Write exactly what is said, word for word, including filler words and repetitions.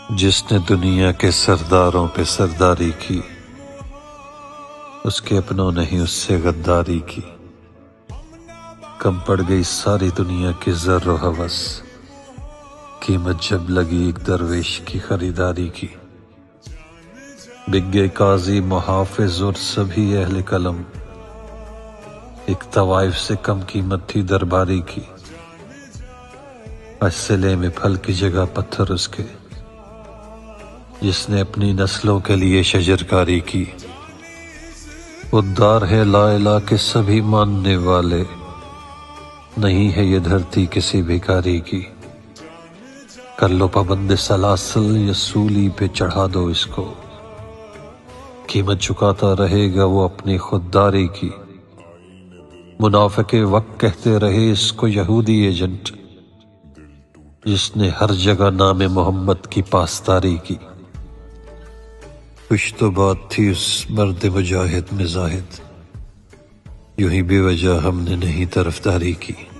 جس نے دنیا کے سرداروں پہ سرداری کی، اس کے اپنوں نے ہی اس سے غداری کی۔ کم پڑ گئی ساری دنیا کی زر و ہوس، قیمت جب لگی ایک درویش کی خریداری کی۔ بک گئے قاضی محافظ اور سبھی اہل قلم، ایک طوائف سے کم قیمت تھی درباری کی۔ آج سلے میں پھل کی جگہ پتھر اس کے، جس نے اپنی نسلوں کے لیے شجرکاری کی۔ خوددار ہے لا الہ کے سبھی ماننے والے، نہیں ہے یہ دھرتی کسی بھکاری کی۔ کر لو پابند سلاسل یا سولی پہ چڑھا دو اس کو، قیمت چکاتا رہے گا وہ اپنی خودداری کی۔ منافق وقت کہتے رہے اس کو یہودی ایجنٹ، جس نے ہر جگہ نام محمد کی پاسداری کی۔ کچھ تو بات تھی اس مرد مجاہد میں زاہد، یوں ہی بے وجہ ہم نے نہیں طرفداری کی۔